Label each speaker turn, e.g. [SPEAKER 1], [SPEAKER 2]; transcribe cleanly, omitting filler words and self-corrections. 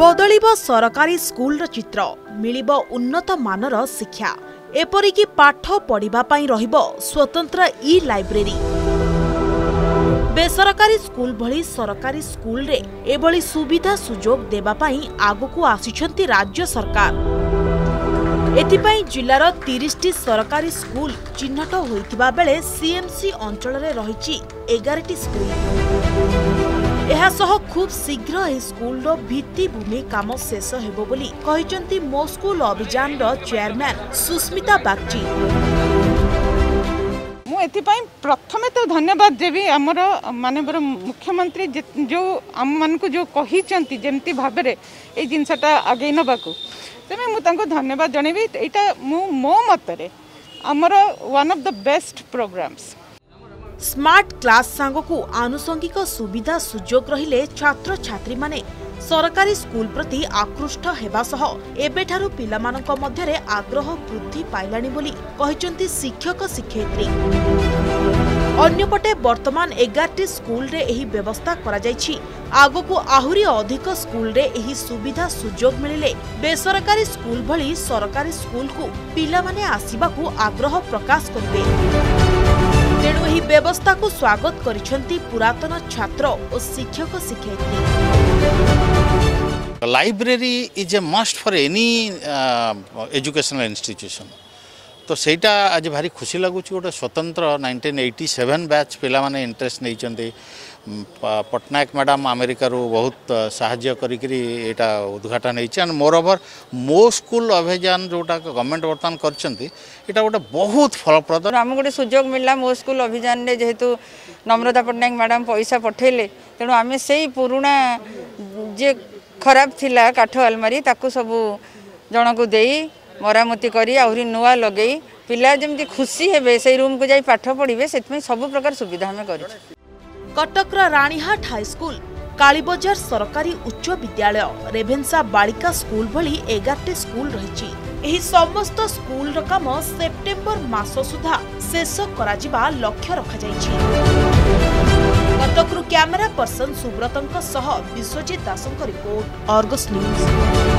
[SPEAKER 1] बदलिब सरकारी स्कूल चित्र मिलिब उन्नत मानर शिक्षा एपरिकी पाठ पढ़िबा पई रहिब स्वतंत्र ई लाइब्रेरी। बेसरकारी स्कूल भली सरकारी स्कूल रे एभली सुविधा सुजोग देबा पई आगुकू आसिछंती राज्य सरकार। एथिपाई जिल्लार 30टी सरकारी स्कूल चिन्हट होइतिबा बेले सीएमसी अंचल रे रहिछि 11टी स्कूल। एहा सह खूब शीघ्र एही स्कूल रो भित्तिभूमि काम शेष हेबो बोली कहिसंती मो स्कूल अभियान रो चेयरमैन सुस्मिता बागची।
[SPEAKER 2] मु एथिपाई प्रथमे तो धन्यवाद देवी हमर माननीय मुख्यमंत्री जो आम मान को जो कहिसंती जेमती भाबरे ए जिनसटा आगे नबाकू तेमे मु तांको धन्यवाद जणेबी। एटा मो मतरे हमर one of the best programs.
[SPEAKER 1] Smart class सांगकू आनुषंगिक सुविधा सुजोग रहिले छात्र छात्री माने सरकारी स्कूल प्रति आकृष्ट हेबा सह एबेठारु पिलामानक मध्यरे आग्रह वृद्धि पाइलानी बोली कहिसंती शिक्षक शिक्षयित्री। अन्यपटे वर्तमान 11टी स्कूल रे एही व्यवस्था करा जायछि। आगोकू आहुरी अधिक स्कूल रे एही सुविधा सुजोग मिलिले बेसरकारी स्कूल भली सरकारी स्कूल को पिलामाने आसीबाकू आग्रह प्रकाश करिवे। तेणु एही व्यवस्था को स्वागत करिसंती पुरातन छात्र और शिक्षक शिक्षयित्री।
[SPEAKER 3] Library is a must for any educational institution. तो सेटा आज भारी खुशी लगुच गोटे स्वतंत्र 1987 बैच पिला माने इंटरेस्ट नहीं चंदी। पटनायक मैडम अमेरिका रो बहुत सहाय्य करिकरी एटा उद्घाटन होइछ। एंड मोर ओवर मो स्कूल अभियान जोटा गवर्नमेंट वर्तमान करचंती एटा गोटे बहुत फलप्रद।
[SPEAKER 4] आम गोटे सुजोग मिलला मो स्कूल अभियान रे जेहेतु नम्रता पटनायक मैडम पैसा पठेले तेणु आम से पुराना जे खराब थिला काठ अलमारी ताकू सब जन को देई मरामती करी आहुरी नुआ लगई पिला जमती खुशी हेबे से रूम को जाई पाठ पढ़िबे सेतमे सब प्रकार सुविधा हमें करी।
[SPEAKER 1] कटकर रानीहाट हाईस्कूल कालीबजार सरकारी उच्च विद्यालय रेभेन्सा बालिका स्कूल भली 11टी स्कूल रहिछि। एही समस्त स्कूल रो काम सेप्टेम्बर मास सुधा शेष कराजिबा लक्ष्य रखा जाइछि। कटकरू कैमरा पर्सन सुब्रतंक सह विश्वजित दासंक रिपोर्ट, अर्गस न्यूज।